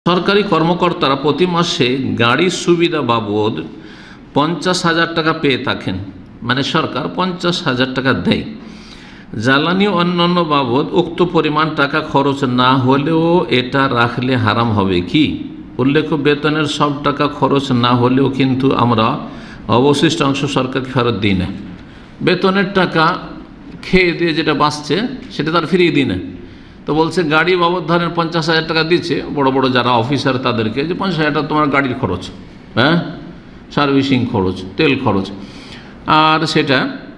সরকারি কর্মকর্তারা প্রতি মাসে গাড়ির সুবিধা বাবদ 50,000 টাকা পেয়ে থাকেন। মানে সরকার 50,000 টাকা দেয়। জ্বালানি অন্যান্য বাবদ উক্ত পরিমাণ টাকা খরচ না হলেও এটা রাখলে হারাম হবে কি? উল্লেখ্য, বেতনের সব টাকা খরচ না হলেও কিন্তু আমরা অবশিষ্ট অংশ সরকারকে ফেরত দিই না। বেতনের টাকা খেয়ে দিয়ে যেটা বাঁচছে সেটা তার ফিরিয়ে দিই না। তো বলছে গাড়ি বাবদ ধরেন 50,000 টাকা দিচ্ছে বড় বড় যারা অফিসার তাদেরকে, যে 50,000 টাকা তোমার গাড়ির খরচ, হ্যাঁ, সার্ভিসিং খরচ, তেল খরচ, আর সেটা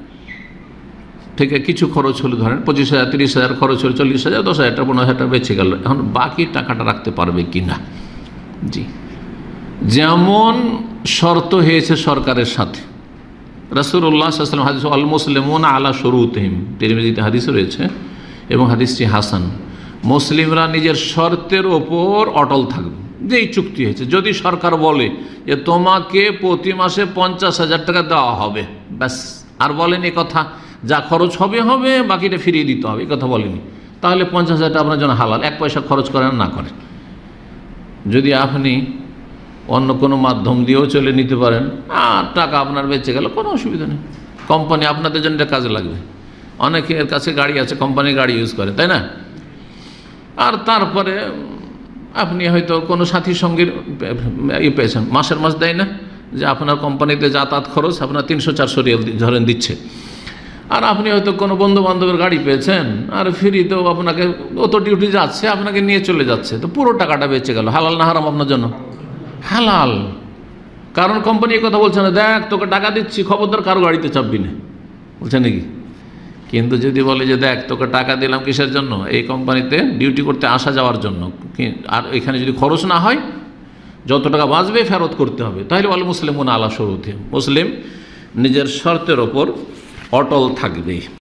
থেকে কিছু খরচ হলো ধরেন 25,000, 30,000 খরচ হলো, 40,000, 10,000 টাকা, 15,000 টাকা বেঁচে গেল। এখন বাকি টাকাটা রাখতে পারবে কি না? জি, যেমন শর্ত হয়েছে সরকারের সাথে। রাসূলুল্লাহ সাল্লাল্লাহু আলাইহি ওয়াসাল্লাম হাদিস আল মুসলিমুনা আলা শুরুতিহিম, তিরমিজিতে হাদিস রয়েছে এবং হাদিসটি হাসান। মুসলিমরা নিজের শর্তের ওপর অটল থাকবে। যেই চুক্তি হয়েছে, যদি সরকার বলে যে তোমাকে প্রতি মাসে 50,000 টাকা দেওয়া হবে, ব্যাস, আর বলেনি কথা যা খরচ হবে হবে, বাকিটা ফিরিয়ে দিতে হবে, এই কথা বলেনি, তাহলে 50,000 টাকা আপনার জন্য হালাল, 1 পয়সা খরচ করেন না করেন। যদি আপনি অন্য কোনো মাধ্যম দিয়েও চলে নিতে পারেন আর টাকা আপনার বেঁচে গেল, কোনো অসুবিধা নেই। কোম্পানি আপনাদের জন্য কাজে লাগবে। অনেকের কাছে গাড়ি আছে, কোম্পানির গাড়ি ইউজ করে, তাই না? আর তারপরে আপনি হয়তো কোনো সাথী সঙ্গীর পেয়েছেন, মাসের মাস দেয় না, যে আপনার কোম্পানিতে যাতায়াত খরচ আপনার 300-400 রিয়াল ধরেন দিচ্ছে, আর আপনি হয়তো কোনো বন্ধু বান্ধবের গাড়ি পেয়েছেন আর ফ্রিতেও আপনাকে অত ডিউটি যাচ্ছে, আপনাকে নিয়ে চলে যাচ্ছে, তো পুরো টাকাটা বেঁচে গেল। হালাল না হারাম আপনার জন্য? হালাল। কারণ কোম্পানি এই কথা বলছে না, দেখ তোকে টাকা দিচ্ছি, খবরদার কারো গাড়িতে চাপবি না, বলছে নাকি? কিন্তু যদি বলে যে দেখ তোকে টাকা দিলাম কিসের জন্য? এই কোম্পানিতে ডিউটি করতে আসা যাওয়ার জন্য, আর এখানে যদি খরচ না হয়, যত টাকা বাঁচবে ফেরত করতে হবে, তাহলে আল মুসলিমুনা আলা শুরুতিহিম, মুসলিম নিজের শর্তের ওপর অটল থাকবে।